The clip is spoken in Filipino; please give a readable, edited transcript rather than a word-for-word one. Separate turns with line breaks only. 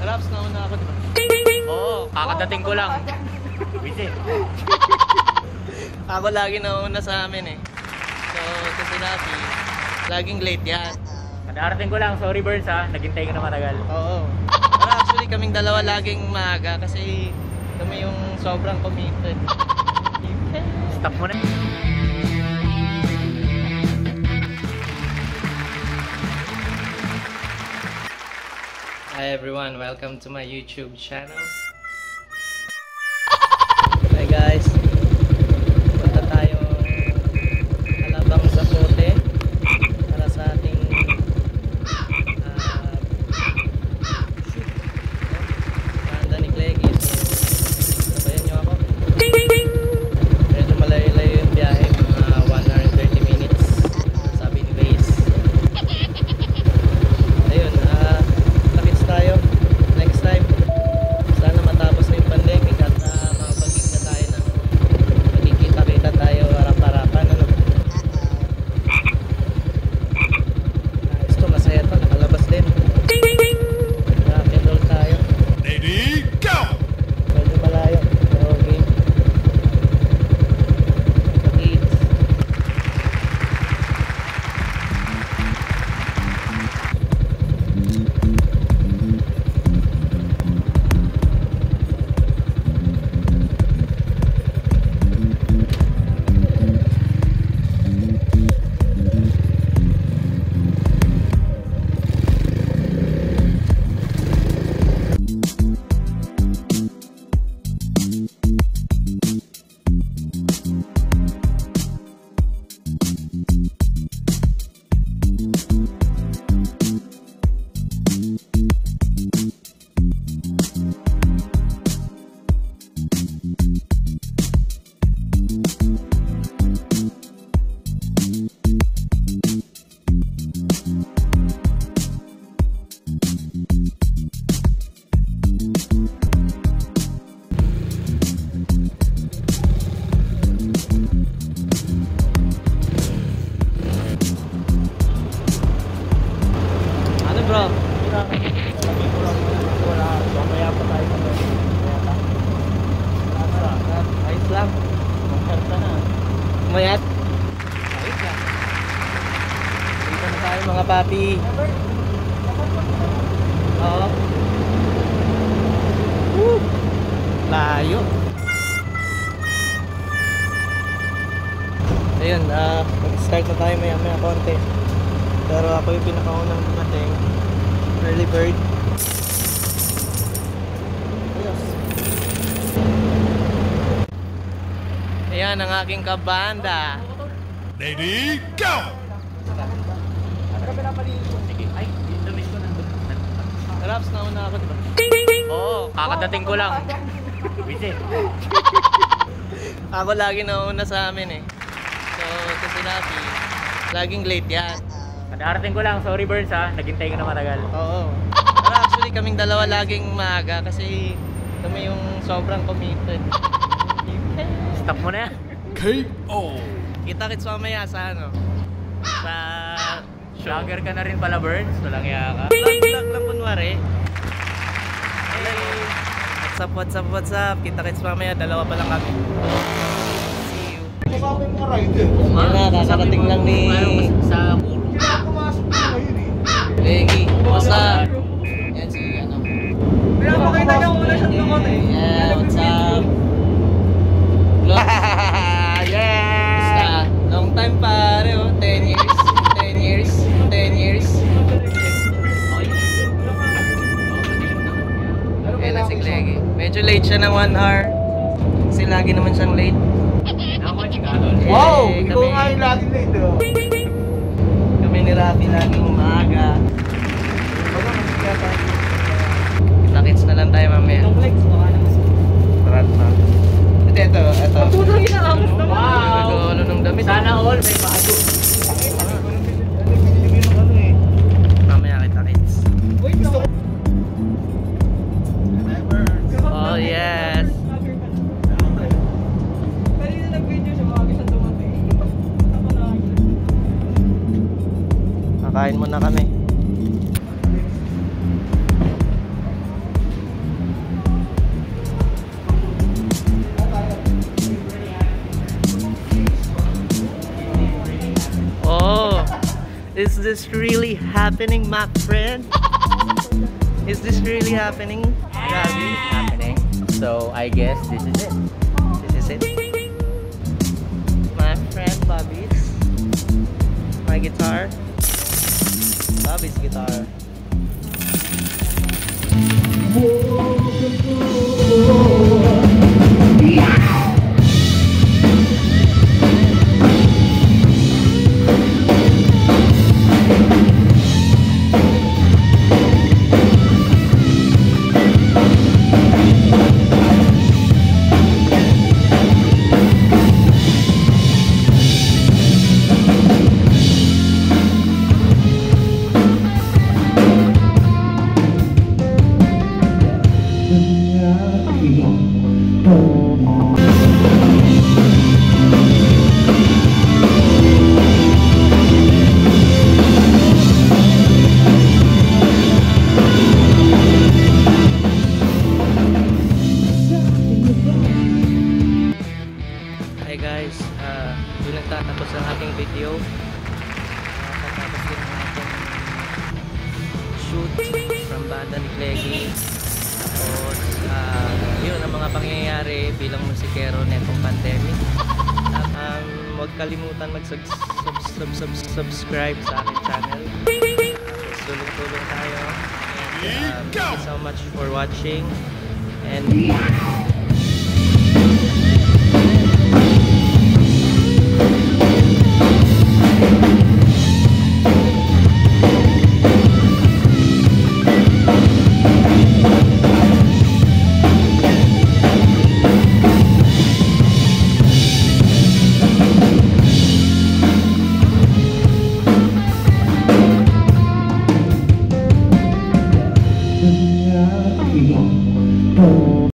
Raps, nauna ako, diba?
Oo, kakadating ko lang. Busy.
Ako lagi nauna sa amin eh. So, kasi Rafi, laging late yan.
Kadarating ko lang, sorry Burns ha, naghintay ka na matagal.
Oo. Pero actually, kaming dalawa laging maaga kasi kami yung sobrang committed.
Stop mo na.
Hi everyone, welcome to my YouTube channel. Hi guys, punta tayo Alabang Zapote para sa ating banda ni Cleggy. Sabayan nyo ako. Medyo malayo-layo yung biyahe, mga 1 hour and 30 minutes sabi ni Waze. Ayun, takits tayo next time. Sana matapos na yung pandemic at makapagkita tayo ng magkikita-kita tayo harap-harapan, ano? Gusto, masaya to, nakalabas din. Rock and roll tayo.
Ready, go!
Medyo malayo, pero okay. Takits. Ano bro?
Wala, mamaya pa tayo sa Burns.
Ayos lang.
Magkarta na.
Umayat. Ayos lang. Dito na tayo mga papi. Oo. Woo! Layo. Ayun, mag-start na tayo maya-maya konti. Pero ako yung pinakaunang dumating. Early bird. Ayos. Ayan ang aking kabanda.
Ready, go!
Sige, ay, na-miss ko na.
Raps, nauna ako, diba?
Oo, kakadating ko lang. Busy.
Ako lagi nauna sa amin eh. So, kasi Rafi, laging late yan.
Kadarating ko lang, sorry Burns ha, naghintay ka na matagal.
Oo. Pero actually, kaming dalawa laging maaga kasi kami yung sobrang committed.
Stop mo na.
KO!
Kita-kits mamaya sa ano? Sa
Vlogger ka na rin pala Burns, walang iya ka.
vlog lang kunwari. Hey! What's up? Kita-kits mamaya, dalawa pa lang kami. See you. Yan na, kakarating lang ni
Sa puro.
Leggy. What's up? Yan si ano.
Pinapakita niya kung wala siyang lumot eh.
Yeah, what's up?
Yeah!
Basta, long time pare, oh. 10 years. 10 years. 10 years. Ayan na si Cleggy. Medyo late siya ng 1 hour. Kasi lagi naman siyang late.
Wow!
Eh,
Ikaw nga yung laging late oh.
Kami ni Rafi laging maaga. Kita-kits na lang tayo mamaya. Tarat na. Ito.
Putang inaamos naman.
Wow!
Nag-ulo ng damit.
Sana all may bago.
Mamaya kita-kits.
Wait lang.
Oh yes.
Kanina nag-video siya, maaga siya dumating. Ako na.
Kakain muna kami. Is this really happening, my friend? Is this really happening? Gabi?
Happening. So, I guess this is it.
This is it. My friend Bobby's. My guitar. Bobby's guitar. Hi guys, doon nagtatapos ang ating video. Tatapos din ang ating shoot from Banda ni Cleggy. Tapos, yun ang mga pangyayari bilang musikero netong pandemic. Huwag kalimutan mag-subscribe sa aking channel. Tapos tulong-tulong tayo. And, thank you so much for watching. And